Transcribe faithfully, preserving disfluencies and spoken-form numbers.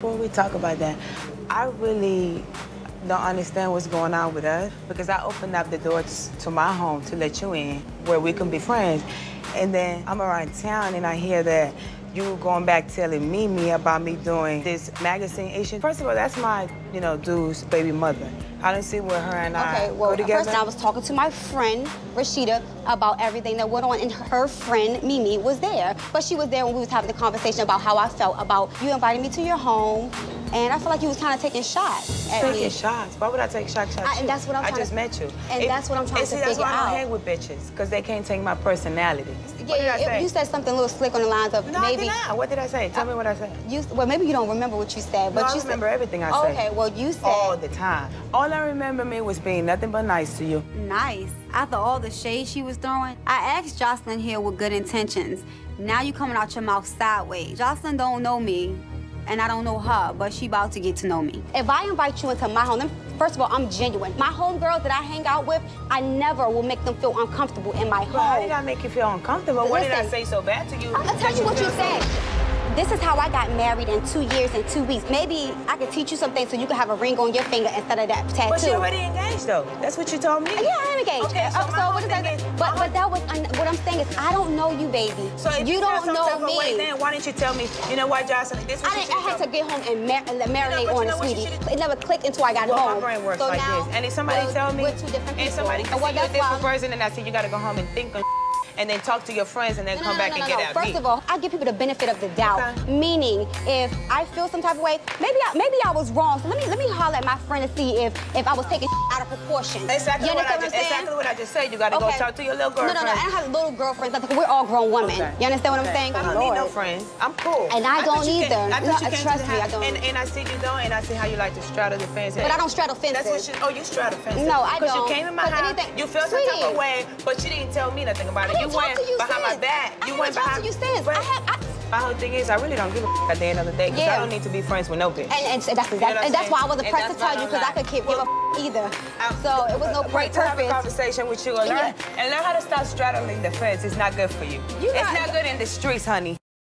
before we talk about that, I really don't understand what's going on with us because I opened up the doors to my home to let you in where we can be friends. And then I'm around town and I hear that you going back telling Mimi about me doing this magazine issue. First of all, that's my, you know, dude's baby mother. I didn't see where her and I okay, well, go together. First I was talking to my friend, Rashida, about everything that went on, and her friend, Mimi, was there. But she was there when we was having the conversation about how I felt about you inviting me to your home, and I feel like you was kind of taking shots at Taking me. shots? Why would I take shots at I, you? And that's what I'm I trying just to, met you. And if, that's what I'm trying and to see, figure that's why I out. don't hang with bitches, because they can't take my personality. Yeah, what did I say? You said something a little slick on the lines of no, maybe... No, I did not. What did I say? Tell uh, me what I said. You, well, maybe you don't remember what you said, but no, you I remember said, everything I oh, said. Okay, well, you said... All the time. All I remember me was being nothing but nice to you. Nice. After all the shade she was throwing, I asked Jocelyn here with good intentions. Now you coming out your mouth sideways. Jocelyn don't know me, and I don't know her, but she about to get to know me. If I invite you into my home, then first of all, I'm genuine. My homegirls that I hang out with, I never will make them feel uncomfortable in my but home. How did I make you feel uncomfortable? Listen, what did I say so bad to you? I'll tell you what you said. This is how I got married in two years and two weeks. Maybe I could teach you something so you can have a ring on your finger instead of that tattoo. But you're already engaged, though. That's what you told me. Yeah, I am engaged. Okay, so, uh, so what is that? is, But but that was what I'm saying is I don't know you, baby. So if you you don't some know type of me. way, then why didn't you tell me? You know what, Jocelyn? This was I didn't. I had to get home and mar marinate you know, on you it, know sweetie. You it never clicked until I got well, home. my brain works so like now, this. And if somebody well, tell me, we're two different and people. somebody well, see you a that's different why, person, and I said you got to go home and think on and then talk to your friends and then no, come no, back no, no, and no, get no. at First me. of all, I give people the benefit of the doubt. Okay. Meaning, if I feel some type of way, maybe I, maybe I was wrong. So let me let me holler at my friend and see if if I was taking out of proportion. Exactly you what I understand just, what I'm saying? exactly what I just said. You got to Okay. go talk to your little No, girlfriend. no, no. I don't have little girlfriends. I think we're all grown women. Okay. You understand what I'm saying? I don't Lord. need no friends. I'm cool. And I, I don't you either. Came, I no, thought you came trust to the me, house, I don't. And, and I see you don't, and I see how you like to straddle the fence. But I don't straddle fences. That's what you, oh, you straddle fences. No, I don't. Because you came in my 'Cause house, anything- you felt some Sweetie. type of way, but you didn't tell me nothing about it. I You didn't talk went to you behind my since. back. I You haven't went talked behind. to you since. But I have. I, my whole thing is, I really don't give a f at the end of the day, because Yeah. I don't need to be friends with no bitch. And, and, so that's, You know what that, I'm and that's why I saying? wasn't And pressed to that's why tell you I'm because I like, could give well, a f either. I'm- So it was no Wait to have a purpose. conversation with you and learn, Yeah. and learn how to stop straddling the fence. It's not good for you. You it's got- not good in the streets, honey.